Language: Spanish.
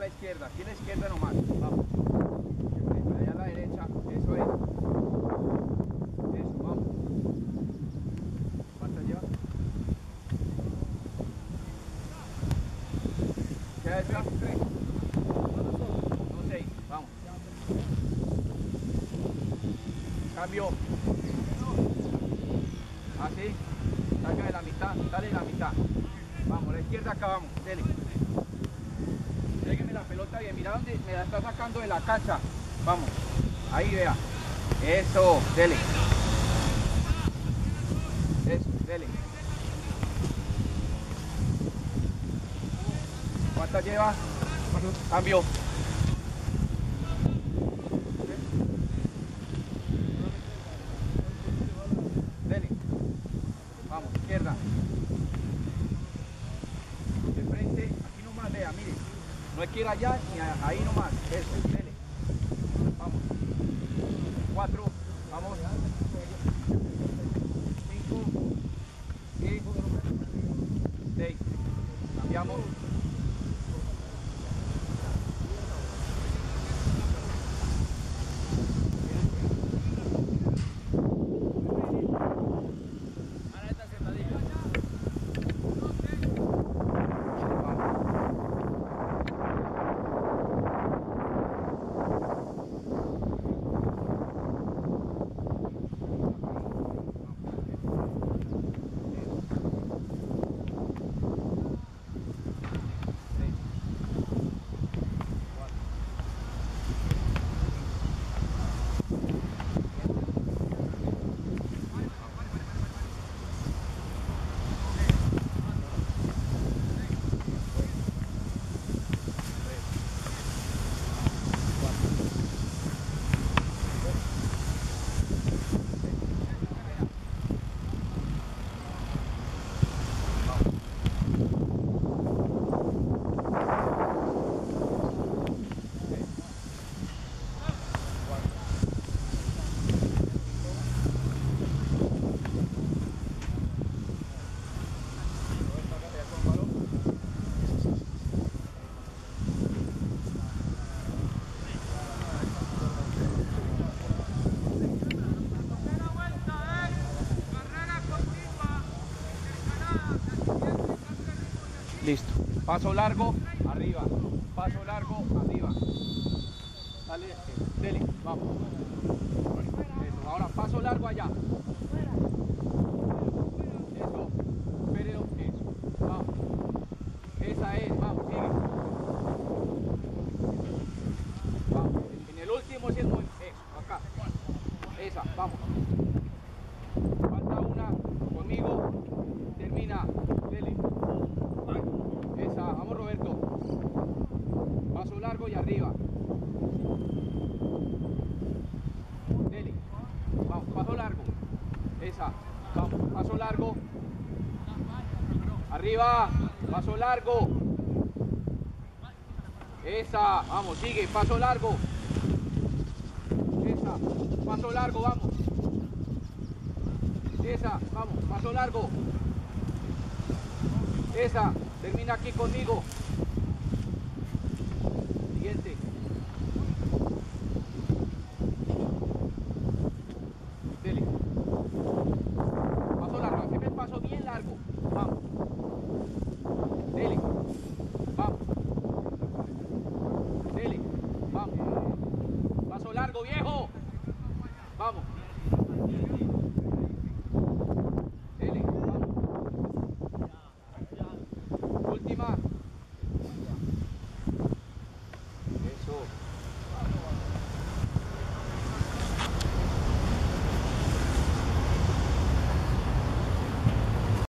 la izquierda, aquí a la izquierda nomás. Vamos. Allá a la derecha, eso es. Eso, vamos. ¿Cuántas lleva? ¿Qué es esa? 3. No, 6. Vamos. Cambio. Así. Saca de la mitad, sale de la mitad. Vamos, a la izquierda acá vamos, dele. Déjeme la pelota bien, mira dónde me la está sacando de la cancha. Vamos, ahí vea. Eso, dele. Eso, dele. ¿Cuántas lleva? Cambio. Dele. Vamos, izquierda. De frente, aquí nomás, vea, mire. No hay que ir allá ni ahí nomás. Eso, dele. Vamos. 4, vamos. 5, 6, 6. Cambiamos. Listo. Paso largo, arriba. Paso largo, arriba. Dale, dele, vamos. Eso. Ahora paso largo allá. Eso. Espere, eso. Vamos. Esa es, vamos, sigue. Vamos. En el último es el movimiento. Eso, acá. Esa, vamos. Falta una conmigo. Termina. Dele. Esa, vamos Roberto. Paso largo y arriba. Dele. Vamos, paso largo. Esa, vamos, paso largo. Arriba, paso largo. Esa, vamos, sigue, paso largo. Esa, paso largo, vamos. Esa, vamos, paso largo. Esa, termina aquí conmigo. Siguiente. Dele. Paso largo, siempre paso bien largo. Vamos. Dele. Vamos.